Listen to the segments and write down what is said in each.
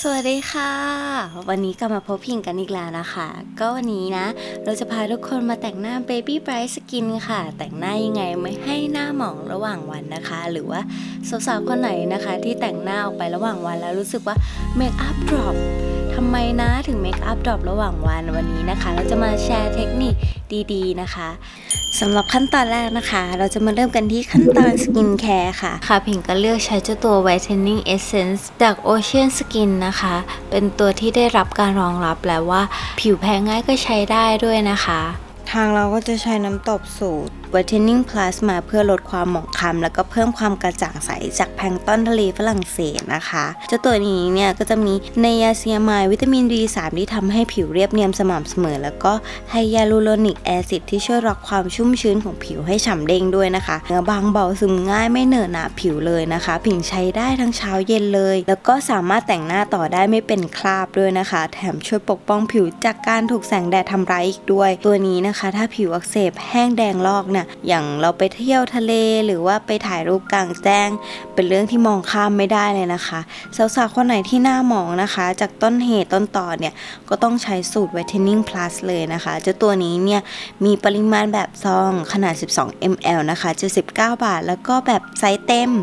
สวัสดีค่ะวันนี้กลับมาพบพิงกันอีกแล้วนะคะก็วันนี้นะเราจะพาทุกคนมาแต่งหน้า Baby Bright Skin ค่ะแต่งหน้ายังไงไม่ให้หน้าหมองระหว่างวันนะคะหรือว่าสาวๆคนไหนนะคะที่แต่งหน้าออกไประหว่างวันแล้วรู้สึกว่าเมคอัพดรอปทำไมนะถึงเมคอัพดรอประหว่างวันนี้นะคะเราจะมาแชร์เทคนิคดีๆนะคะสำหรับขั้นตอนแรกนะคะเราจะมาเริ่มกันที่ขั้นตอนสกินแคร์ค่ะพิงก็เลือกใช้เจ้าตัว Whitening Essence จาก Ocean Skin นะคะเป็นตัวที่ได้รับการรองรับแล้วว่าผิวแพ้ง่ายก็ใช้ได้ด้วยนะคะทางเราก็จะใช้น้ำตบสูตร Whitening Plus มาเพื่อลดความหมองคล้ำแล้วก็เพิ่มความกระจ่างใสจากแพลงก์ต้นทะเลฝรั่งเศสนะคะเจ้าตัวนี้เนี่ยก็จะมีไนยาซินามายด์วิตามิน D3 ที่ทำให้ผิวเรียบเนียนสม่ำเสมอแล้วก็ไฮยาลูโรนิกแอซิดที่ช่วยรักความชุ่มชื้นของผิวให้ฉ่ำเด้งด้วยนะคะเนื้อบางเบาซึมง่ายไม่เหนอะหนะผิวเลยนะคะผิงใช้ได้ทั้งเช้าเย็นเลยแล้วก็สามารถแต่งหน้าต่อได้ไม่เป็นคราบด้วยนะคะแถมช่วยปกป้องผิวจากการถูกแสงแดดทำร้ายอีกด้วยตัวนี้นะคะถ้าผิวอักเสบแห้งแดงลอกเนี่ยอย่างเราไปเที่ยวทะเลหรือว่าไปถ่ายรูปกลางแจ้งเป็นเรื่องที่มองข้ามไม่ได้เลยนะคะสาวๆคนไหนที่หน้าหมองนะคะจากต้นเหตุต้นต่อเนี่ยก็ต้องใช้สูตร Whitening Plus เลยนะคะเจ้าตัวนี้เนี่ยมีปริมาณแบบซองขนาด12 ml นะคะ79 บาทแล้วก็แบบไซส์เต็ม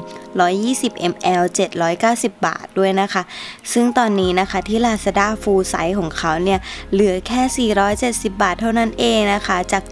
120 ml 790 บาทด้วยนะคะซึ่งตอนนี้นะคะที่ Lazada Full Size ของเขาเนี่ยเหลือแค่470 บาทเท่านั้นเองนะคะจาก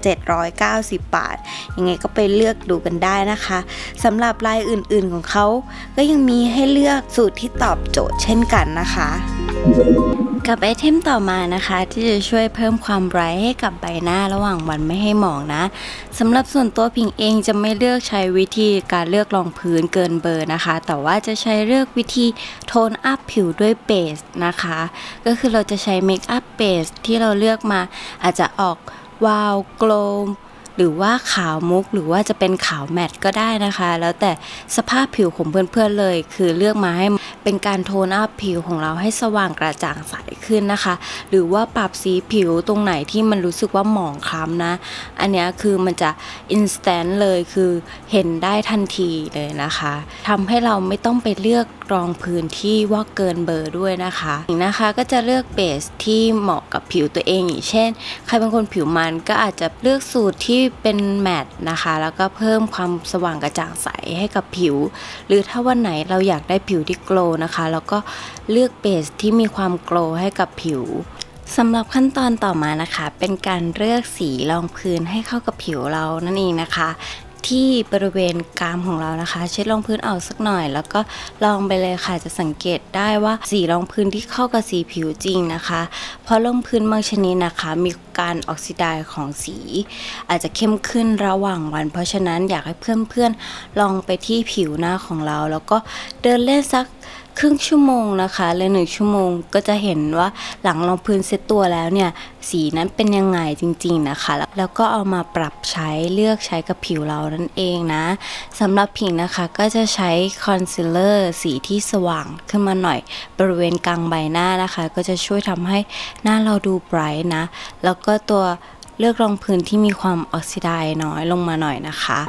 790 บาทยังไงก็ไปเลือกดูกันได้นะคะสำหรับลายอื่นๆของเขาก็ยังมีให้เลือกสูตรที่ตอบโจทย์เช่นกันนะคะกับไอเทมต่อมานะคะที่จะช่วยเพิ่มความไบรท์ให้กับใบหน้าระหว่างวันไม่ให้หมองนะสำหรับส่วนตัวพิงเองจะไม่เลือกใช้วิธีการเลือกรองพื้นเกินเบอร์นะคะแต่ว่าจะใช้เลือกวิธีโทนอัพผิวด้วยเบสนะคะก็คือเราจะใช้เมคอัพเบสที่เราเลือกมาอาจจะออกวาวโกลมหรือว่าขาวมุกหรือว่าจะเป็นขาวแมตต์ก็ได้นะคะแล้วแต่สภาพผิวของเพื่อนๆเลยคือเลือกมาให้เป็นการโทนอัพผิวของเราให้สว่างกระจ่างใสขึ้นนะคะหรือว่าปรับสีผิวตรงไหนที่มันรู้สึกว่าหมองคล้ำนะอันนี้คือมันจะ instant เลยคือเห็นได้ทันทีเลยนะคะทำให้เราไม่ต้องไปเลือกรองพื้นที่ว่าเกินเบอร์ด้วยนะคะก็จะเลือกเบสที่เหมาะกับผิวตัวเองอย่างเช่นใครเป็นคนผิวมันก็อาจจะเลือกสูตรที่เป็นแมตต์นะคะแล้วก็เพิ่มความสว่างกระจ่างใสให้กับผิวหรือถ้าวันไหนเราอยากได้ผิวที่โกลว์นะคะแล้วก็เลือกเบสที่มีความโกลว์ให้กับผิวสำหรับขั้นตอนต่อมานะคะเป็นการเลือกสีรองพื้นให้เข้ากับผิวเรานั่นเองนะคะที่บริเวณกรามของเรานะคะเช็ดรองพื้นออกสักหน่อยแล้วก็ลองไปเลยค่ะจะสังเกตได้ว่าสีรองพื้นที่เข้ากับสีผิวจริงนะคะเพราะรองพื้นบางชนิดนะคะมีการออกซิไดซ์ของสีอาจจะเข้มขึ้นระหว่างวันเพราะฉะนั้นอยากให้เพื่อนๆลองไปที่ผิวหน้าของเราแล้วก็เดินเล่นสักครึ่งชั่วโมงนะคะเลย1 ชั่วโมงก็จะเห็นว่าหลังรองพื้นเซตตัวแล้วเนี่ยสีนั้นเป็นยังไงจริงๆนะคะแล้วก็เอามาปรับใช้เลือกใช้กับผิวเรานั่นเองนะสำหรับพิงนะคะก็จะใช้คอนซีลเลอร์สีที่สว่างขึ้นมาหน่อยบริเวณกลางใบหน้านะคะก็จะช่วยทำให้หน้าเราดูไบรท์นะแล้วก็ตัวเลือกรองพื้นที่มีความออกซิไดซ์น้อยลงมาหน่อยนะคะ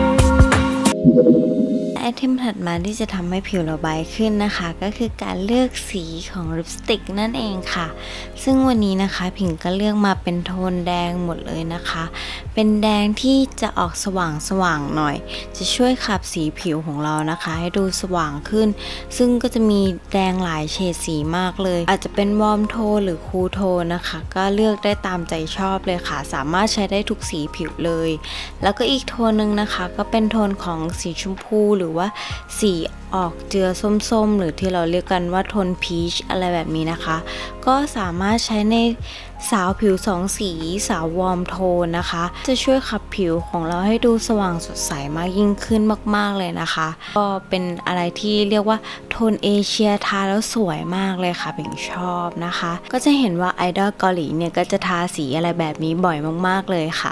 ไอเทมถัดมาที่จะทำให้ผิวเราใบขึ้นนะคะก็คือการเลือกสีของลิปสติกนั่นเองค่ะซึ่งวันนี้นะคะพิงก็เลือกมาเป็นโทนแดงหมดเลยนะคะเป็นแดงที่จะออกสว่างหน่อยจะช่วยขับสีผิวของเรานะคะให้ดูสว่างขึ้นซึ่งก็จะมีแดงหลายเฉดสีมากเลยอาจจะเป็นวอร์มโทนหรือคูลโทนนะคะก็เลือกได้ตามใจชอบเลยค่ะสามารถใช้ได้ทุกสีผิวเลยแล้วก็อีกโทนนึงนะคะก็เป็นโทนของสีชมพูหรือว่าสีออกเจือส้มๆหรือที่เราเรียกกันว่าโทนพีชอะไรแบบนี้นะคะก็สามารถใช้ในสาวผิว2 สีสาววอร์มโทนนะคะจะช่วยขับผิวของเราให้ดูสว่างสดใสมากยิ่งขึ้นมากๆเลยนะคะก็เป็นอะไรที่เรียกว่าโทนเอเชียทาแล้วสวยมากเลยค่ะพิงชอบนะคะก็จะเห็นว่าไอดอลเกาหลีเนี่ยก็จะทาสีอะไรแบบนี้บ่อยมากๆเลยค่ะ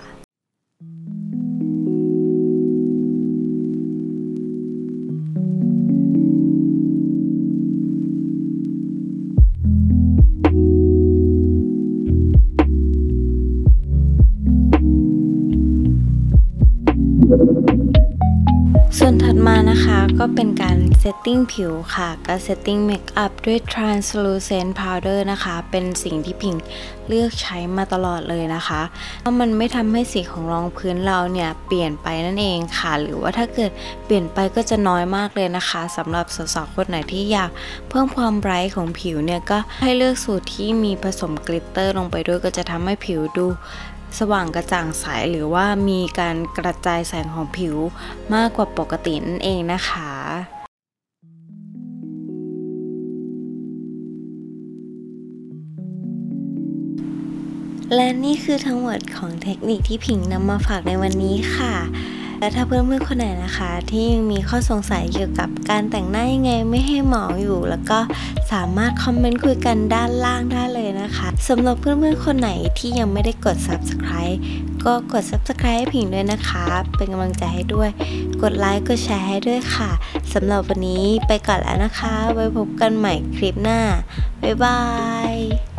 ส่วนถัดมานะคะก็เป็นการเซตติ้งผิวค่ะก็เซตติ้งเมคอัพด้วย translucent powder นะคะเป็นสิ่งที่พิงเลือกใช้มาตลอดเลยนะคะเพราะมันไม่ทำให้สีของรองพื้นเราเนี่ยเปลี่ยนไปนั่นเองค่ะหรือว่าถ้าเกิดเปลี่ยนไปก็จะน้อยมากเลยนะคะสำหรับสาวๆคนไหนที่อยากเพิ่มความไบรท์ของผิวเนี่ยก็ให้เลือกสูตรที่มีผสมกลิตเตอร์ลงไปด้วยก็จะทำให้ผิวดูสว่างกระจ่างใสหรือว่ามีการกระจายแสงของผิวมากกว่าปกตินั่นเองนะคะและนี่คือทั้งหมดของเทคนิคที่พิงนำมาฝากในวันนี้ค่ะและถ้าเพื่อนๆคนไหนนะคะที่ยังมีข้อสงสัยเกี่ยวกับการแต่งหน้ายังไงไม่ให้หมองอยู่แล้วก็สามารถคอมเมนต์คุยกันด้านล่างได้เลยนะคะสำหรับเพื่อนๆคนไหนที่ยังไม่ได้กด subscribe ก็กด subscribe ให้พิงด้วยนะคะเป็นกำลังใจให้ด้วยกดไลค์กดแชร์ให้ด้วยค่ะสำหรับวันนี้ไปก่อนแล้วนะคะไว้พบกันใหม่คลิปหน้าบ๊ายบาย